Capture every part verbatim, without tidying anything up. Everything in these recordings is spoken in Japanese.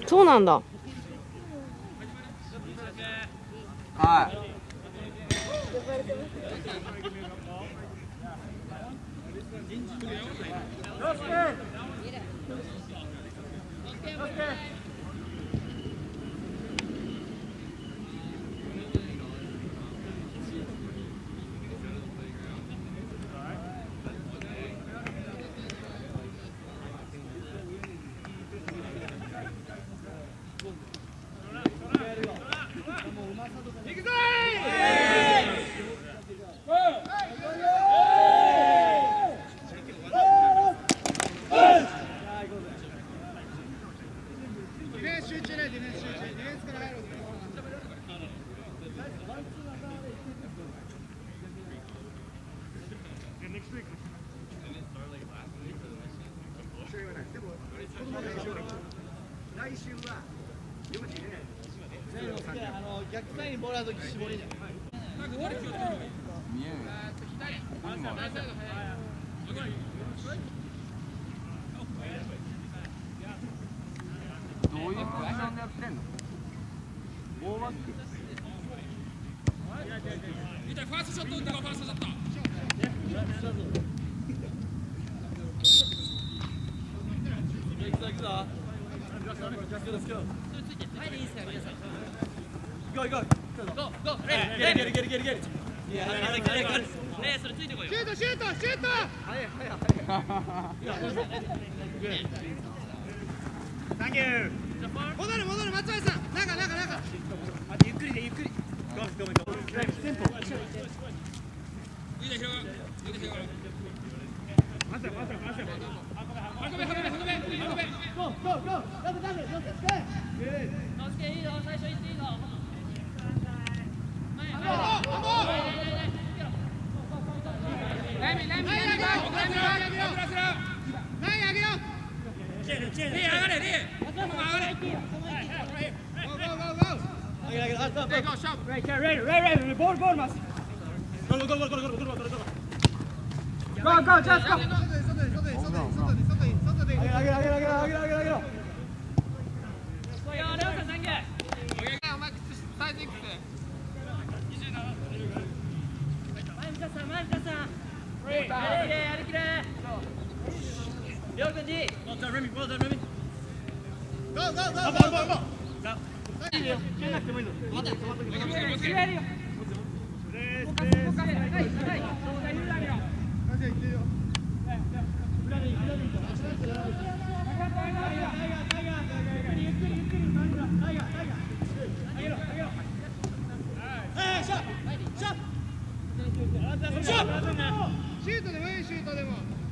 そうなんだ。 はい。 来週はよじであの逆サイにボールの時絞りじゃん。見える。どういうポジションでやってんの？ボーバック。見たファーストショット打ったファーストショット。行くぞ行くぞ。Let's go, let's go, let's go. Go, go, go, go, go. Get it, get it, get it, get it, get it. Yeah, get it, get it, get it. ねえ、それついてこいよ。シュート、シュート、シュート。早い、早い、早い。Thank you. 戻る、戻る、松原さん。中、中、中。ゆっくりで、ゆっくり。Go, go, go. Simple. いいで、広がる。いいで、広がる。待って、待って、待って。運べ運べ運べ運べ。ゴーゴーゴー。ダメダメ。ノスケ。ノスケいいよ。最初行っていいの。前。あご。あご。ライミライミライミライミライミ。前上げよ。チェルチェル。リー上がれリー。上がれ。ゴーゴーゴーゴー。上げ上げ。あっと。Go shot. Right, right, right, right. ボールボールます。ゴーゴーゴーゴーゴーゴーゴーゴーゴー。Go go just go. 外で外で外で外で外で外で。上げ上げ上げ上げ上げ上げ上げ。シュートでもいいシュートでも。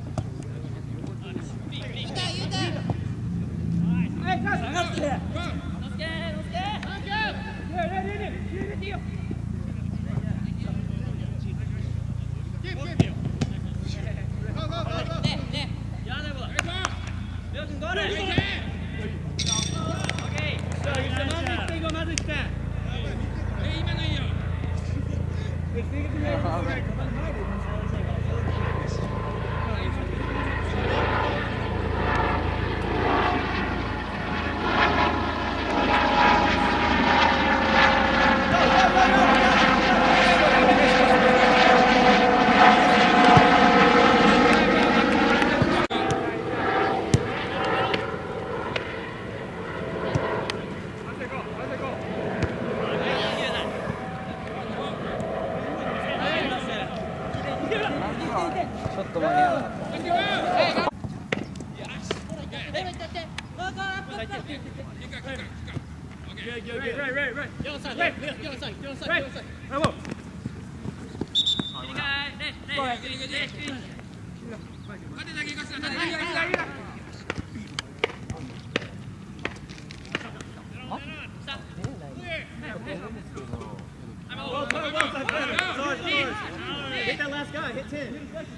ちょっと間に合わなかった。Hit that last guy, hit ten.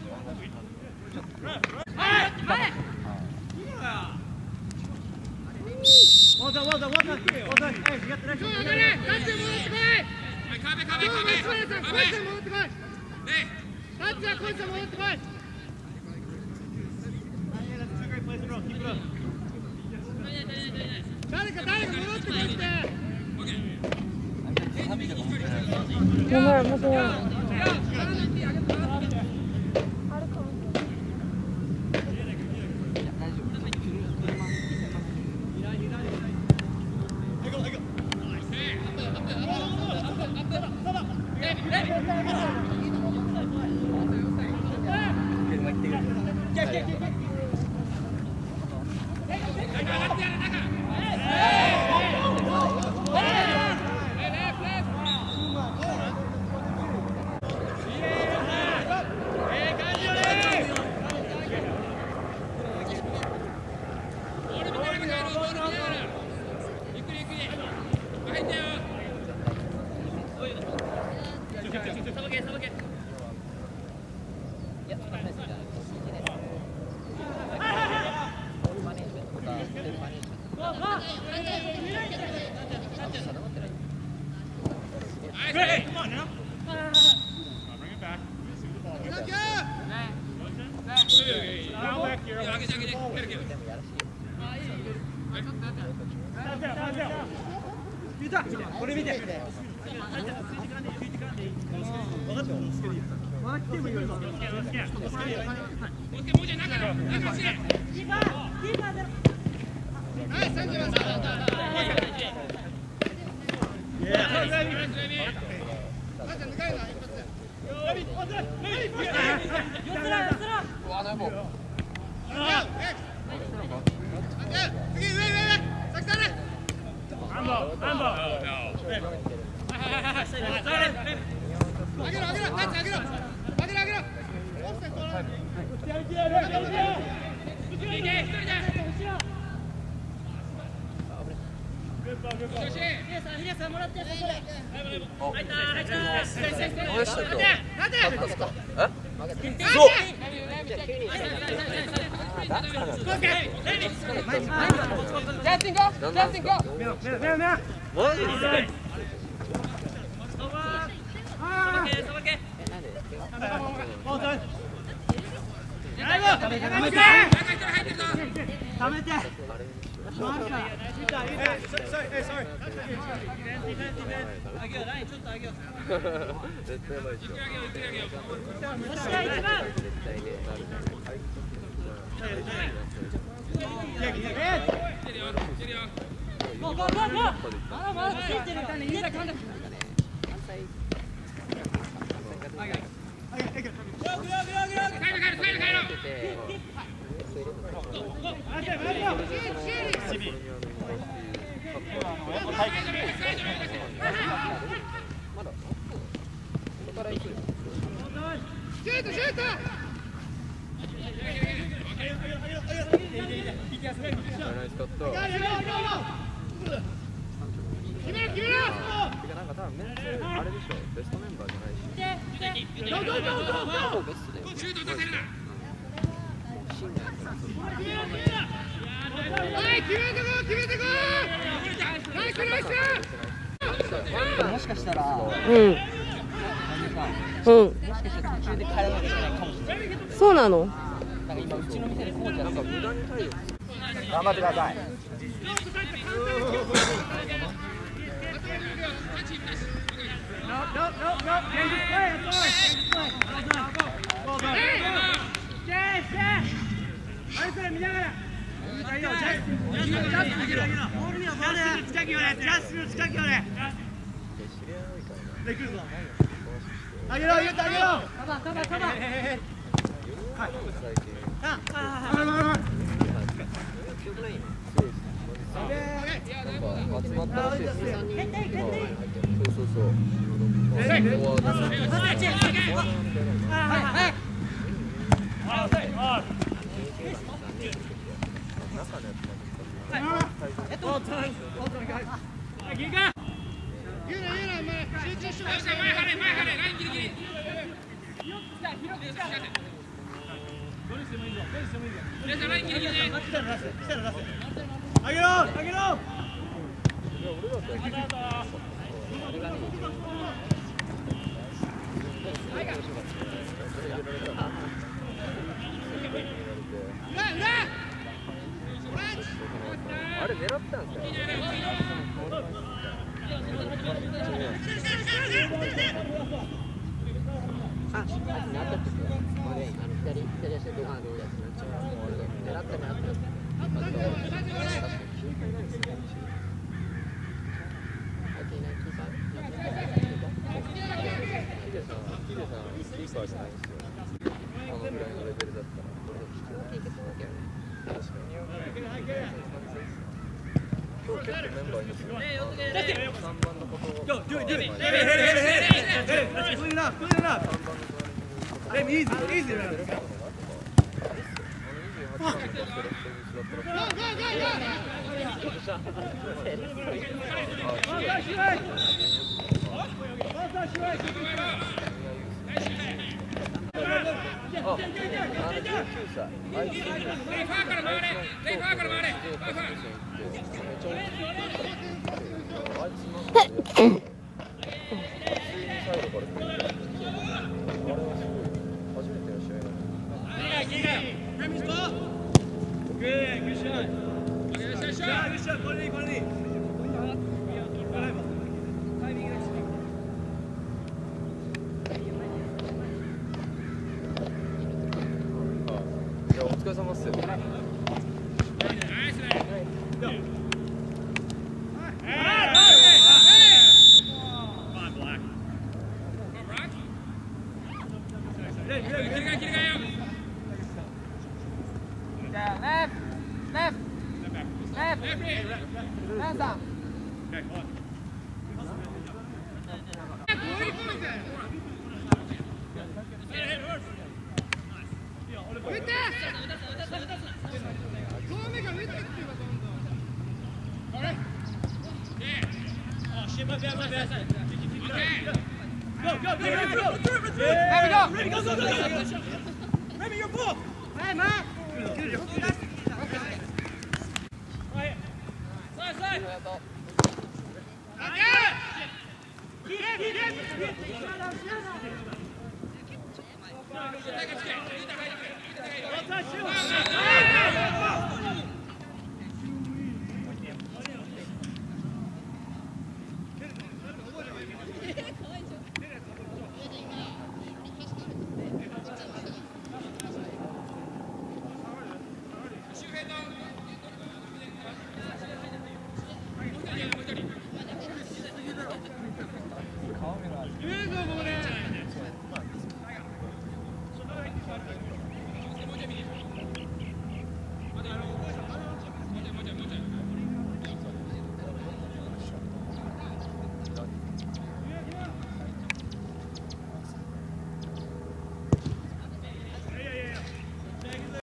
Well done, well done, well done. Well done. Hey, you got the next one. Come here. Come here. Come here. Come here. Come here. Hey. That's it. Come here. That's two great plays in a row. Keep it up. 誰か誰か戻ってくれって。 やばい、もうそう。 これ見て。もしかしたら、うん。うん。もしかしたら途中で帰らなきゃいけないかもしれない。そうなの？なんか今うちの店でこうじゃなんか無駄に対応。頑張ってください。あげろ、言うてあげろ。カバー、カバー、カバー。はい。あ、あ、あ、集まったらしいですね。そうそうそう。あげろ、あげろ。裏、裏。 あれ狙ったんですかね。 あ、あとなったってこれ、あの左左足でドカンとやつになっちゃう。狙った狙った。確かに警戒ないですね。最近ないキーパー。ヒデさん、ヒデさんキーパーじゃないですよ。あのぐらいのレベルだったら、これで引き分けいけそうだけどね。確かに。今日結構メンバーいいですよ。さんばんのことを。 Go, do it, do it. Hey, hey, hey, hey, hey, hey, that's clean enough, clean enough. Hey, easy, easy around. Fuck. Go, go, Good, good shot. Okay, good shot. Good shot. Quality, quality. いや、お疲れ様っすよ。 Touch you!